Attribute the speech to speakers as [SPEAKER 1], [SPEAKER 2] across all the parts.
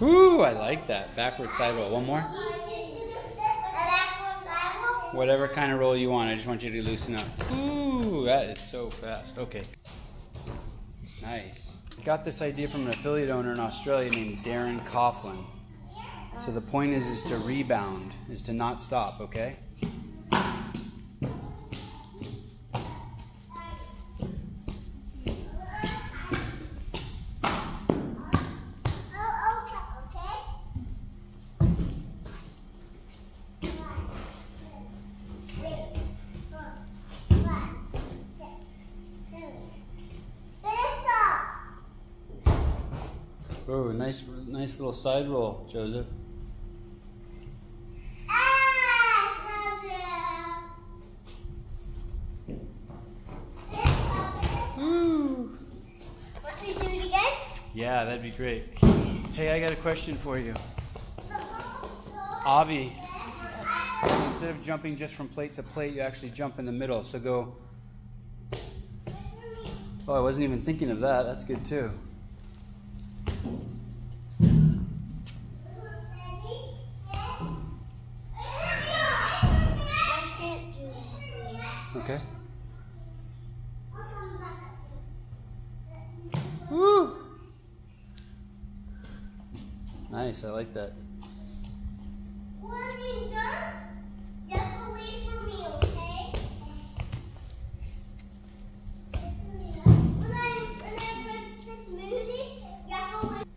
[SPEAKER 1] Ooh, I like that. Backward side roll. One more. Whatever kind of roll you want. I just want you to loosen up. Ooh, that is so fast. Okay. Nice. I got this idea from an affiliate owner in Australia named Darren Coughlin. So the point is to rebound, is to not stop, okay? Oh, nice little side roll, Joseph. Woo!
[SPEAKER 2] Want me to do it again?
[SPEAKER 1] Yeah, that'd be great. Hey, I got a question for you. Avi, instead of jumping just from plate to plate, you actually jump in the middle. So go. Oh, I wasn't even thinking of that. That's good too. Okay. Woo! Nice, I like that.
[SPEAKER 2] When you jump, you have to wait for me, okay? When I put this smoothie, you have to wait.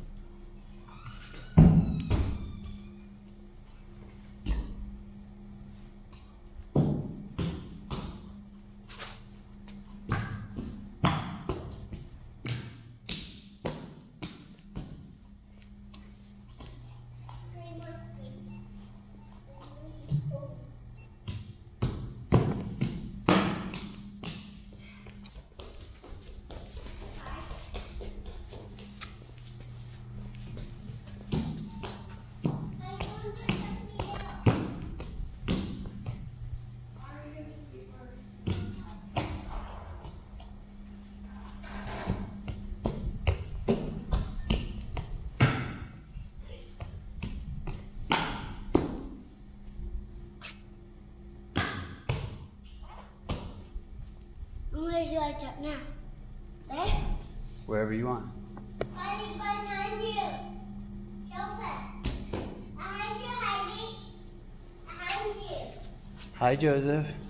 [SPEAKER 2] Where do I jump now? There?
[SPEAKER 1] Wherever you want.
[SPEAKER 2] Heidi, behind you. Joseph. Behind you, Heidi. Behind you.
[SPEAKER 1] Hi, Joseph.